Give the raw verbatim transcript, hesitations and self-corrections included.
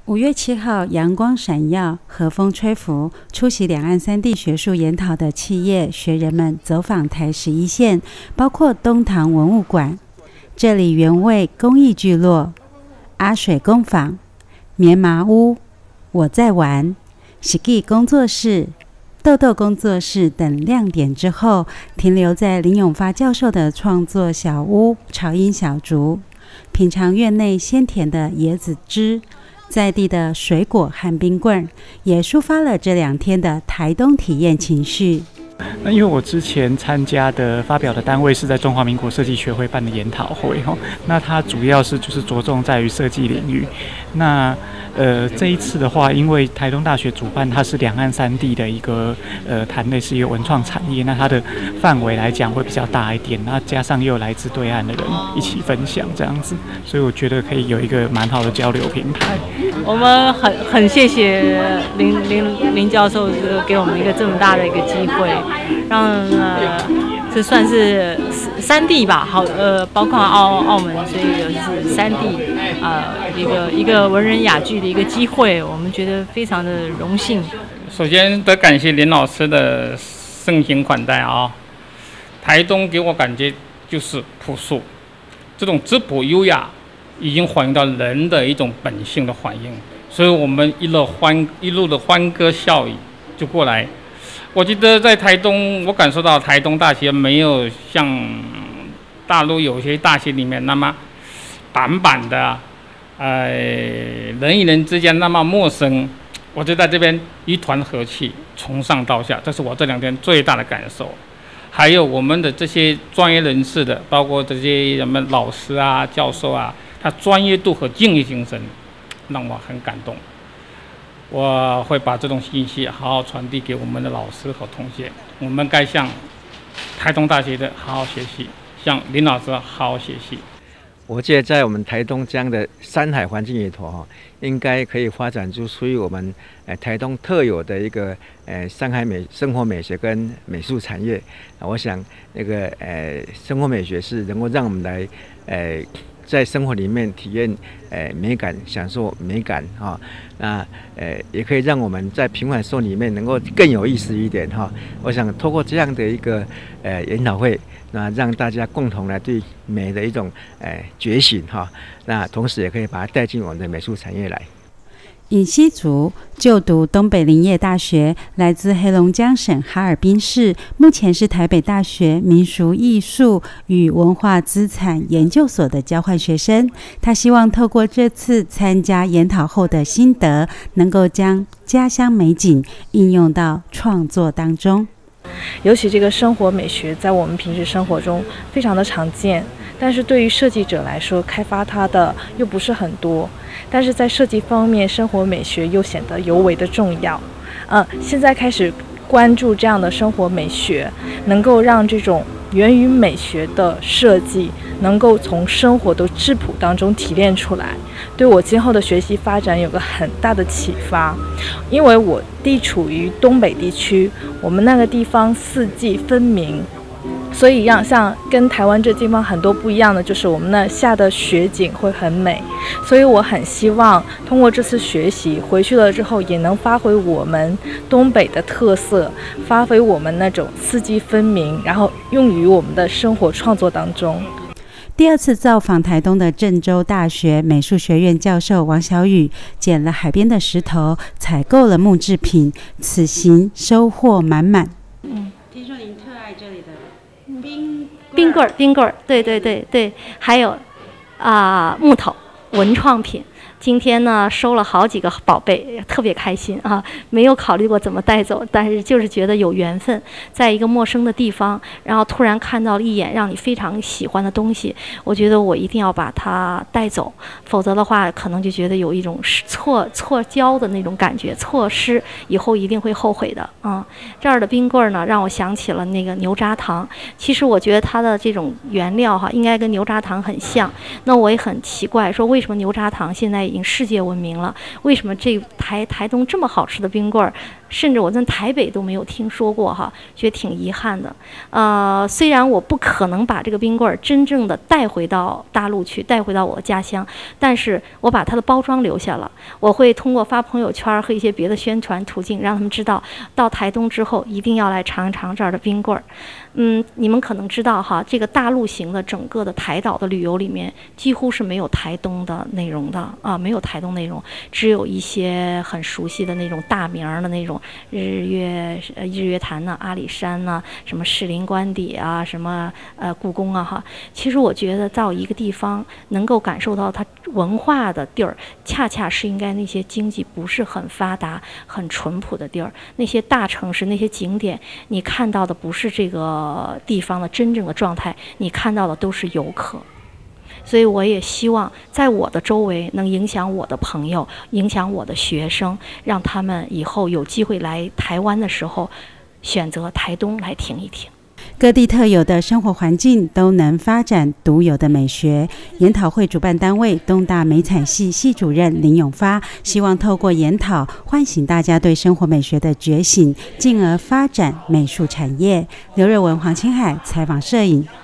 五月七号，阳光闪耀，和风吹拂，出席两岸三地学术研讨的企业学人们走访台十一线，包括东堂文物馆、这里原味工艺聚落、阿水工坊、棉麻屋、我在玩、喜记工作室、豆豆工作室等亮点之后，停留在林永发教授的创作小屋潮音小竹，品尝院内鲜甜的椰子汁，在地的水果和冰棍，也抒发了这两天的台东体验情绪。 那因为我之前参加的发表的单位是在中华民国设计学会办的研讨会，那它主要是就是着重在于设计领域。那呃这一次的话，因为台东大学主办，它是两岸三地的一个呃谈类是一个文创产业，那它的范围来讲会比较大一点，那加上又有来自对岸的人一起分享这样子，所以我觉得可以有一个蛮好的交流平台。 我们很很谢谢林林林教授给我们一个这么大的一个机会，让呃这算是三地吧，好呃包括澳澳门，所以就是三地呃一个一个文人雅聚的一个机会，我们觉得非常的荣幸。 首先得感谢林老师的盛情款待啊，台东给我感觉就是朴素，这种质朴优雅已经反映到人的一种本性的反应，所以我们一路欢一路的欢歌笑语就过来。我记得在台东，我感受到台东大学没有像大陆有些大学里面那么板板的，呃，人与人之间那么陌生。我就在这边一团和气，从上到下，这是我这两天最大的感受。还有我们的这些专业人士的，包括这些什么老师啊、教授啊，他专业度和敬业精神让我很感动。我会把这种信息好好传递给我们的老师和同学，我们该向台东大学的好好学习，向林老师好好学习。 我觉得在我们台东这样的山海环境里头哈，应该可以发展出属于我们呃台东特有的一个呃山海美生活美学跟美术产业。我想那个呃生活美学是能够让我们来呃在生活里面体验呃美感，享受美感哈。那呃也可以让我们在平凡生活里面能够更有意思一点哈。我想透过这样的一个呃研讨会，那让大家共同来对美的一种呃觉醒哈。那同时也可以把它带进我们的美术产业来。 尹锡竹就读东北林业大学，来自黑龙江省哈尔滨市，目前是台北大学民俗艺术与文化资产研究所的交换学生。他希望透过这次参加研讨后的心得，能够将家乡美景应用到创作当中。 尤其这个生活美学在我们平时生活中非常的常见，但是对于设计者来说，开发它的又不是很多。但是在设计方面，生活美学又显得尤为的重要。呃，现在开始关注这样的生活美学，能够让这种源于美学的设计能够从生活的质朴当中提炼出来，对我今后的学习发展有个很大的启发。因为我地处于东北地区，我们那个地方四季分明，所以让像跟台湾这地方很多不一样的，就是我们那下的雪景会很美。所以我很希望通过这次学习回去了之后，也能发挥我们东北的特色，发挥我们那种四季分明，然后用于我们的生活创作当中。 第二次造访台东的郑州大学美术学院教授王小雨，捡了海边的石头，采购了木制品，此行收获满满。 嗯，听说您特爱这里的冰冰棍儿，冰棍儿，对对对对，还有啊、呃、木头文创品。今天呢收了好几个宝贝，特别开心啊！没有考虑过怎么带走，但是就是觉得有缘分，在一个陌生的地方，然后突然看到了一眼让你非常喜欢的东西，我觉得我一定要把它带走，否则的话可能就觉得有一种错错交的那种感觉，错失以后一定会后悔的啊！这儿的冰棍呢，让我想起了那个牛轧糖。其实我觉得它的这种原料哈，应该跟牛轧糖很像。那我也很奇怪，说为什么牛轧糖现在已经世界闻名了，为什么这台台东这么好吃的冰棍儿甚至我在台北都没有听说过哈，觉得挺遗憾的。呃，虽然我不可能把这个冰棍儿真正的带回到大陆去，带回到我的家乡，但是我把它的包装留下了。我会通过发朋友圈和一些别的宣传途径，让他们知道到台东之后一定要来尝一尝这儿的冰棍儿。嗯，你们可能知道哈，这个大陆型的整个的台岛的旅游里面，几乎是没有台东的内容的啊，没有台东内容，只有一些很熟悉的那种大名的那种日月呃日月潭呐、阿里山呐、什么士林官邸啊、什么呃故宫啊哈。其实我觉得到一个地方能够感受到它文化的地儿，恰恰是应该那些经济不是很发达、很淳朴的地儿，那些大城市那些景点，你看到的不是这个地方的真正的状态，你看到的都是游客。所以我也希望在我的周围能影响我的朋友，影响我的学生，让他们以后有机会来台湾的时候选择台东来停一停。 各地特有的生活环境都能发展独有的美学。研讨会主办单位东大美产系系主任林永发希望透过研讨唤醒大家对生活美学的觉醒，进而发展美术产业。刘瑞文、黄清海采访摄影。